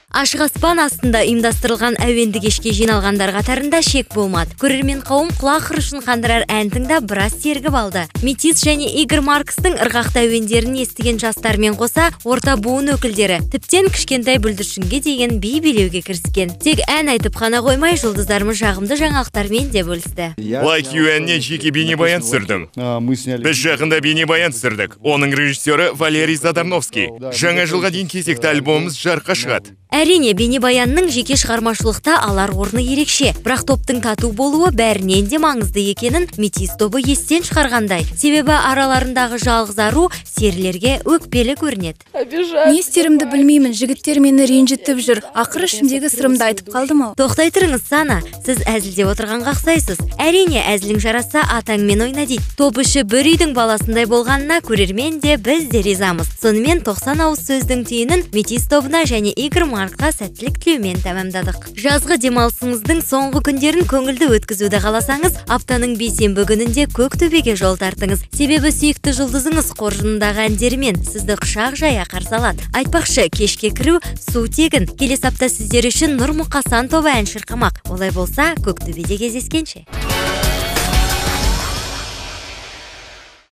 Ашық аспан астында ұйымдастырылған әуенді кешке жиналғандар қатарында шек болмады. Көрермен қауым құлақ құрышын қандырар ән тыңдап біраз сергіп алды. Метис және Игорь Маркстың ырғақты әуендерін естіген жастармен қоса орта буын өкілдері тіптен кішкентай бүлдіршінге деген би билеуге кіріскен. Тек ән айтып қана қоймай, жұлдыздарымыз жағымды жаңалықтармен де бөлісті. Like You әніне жеке бейнебаян түсірдім. Біз жақында бейнебаян түсірдік. Оның режиссері Валерий Задарновский. Жаңа жылға дейін кезекті альбомымыз жарыққа шығады. Әрине, бейнебаянның жеке шығармашылықта алар орны ерекше, бірақ топтың тату болуы бәрінен де маңызды екенін Метис тобы естен шығарғандай. Себебі араларындағы жалғыз ару серілерге өкпелі көрінеді. Не істерімді білмеймін, жігіттер мені ренжітіп жүр. Ақыры ішімдегі сырымды айтып қалдым-ау. Тоқтай тұрыңыз, Сана, сіз әзілдеп отырғанға ұқсайсыз. Әрине, әзілің жараса атаңмен ойна дейді. Топ іші бір үйдің баласындай болғанына көрермен де біз де ризамыз. Сонымен 90 ауыз сөздің түйінін Метис тобына және Игорь Маркқа сәттілік тілеумен тәмамдадық. Жазғы демалысыңыздың соңғы күндерін көңілді өткізуді қаласаңыз, аптаның бейсенбі күнінде Көктөбеге жол тартыңыз. Себебі сүйікті жұлдызыңыз қоржынындағы әндерімен сізді құшақ жая қарсы алады. Айтпақшы, кешке кіру су тегін. Келесі апта сіздер үшін Нұр Мұқасан тобы ән шырқамақ. Олай болса, Көктөбеде кездескенше.